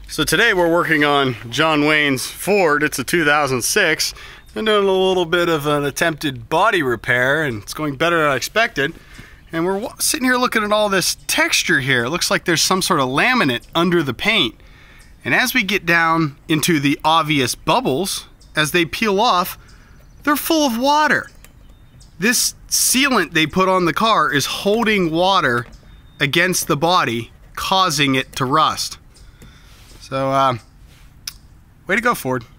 So today we're working on John Wayne's Ford. It's a 2006. Been doing a little bit of an attempted body repair and it's going better than I expected. And we're sitting here looking at all this texture here. It looks like there's some sort of laminate under the paint. And as we get down into the obvious bubbles, as they peel off, they're full of water. This sealant they put on the car is holding water against the body, causing it to rust. So, way to go, Ford.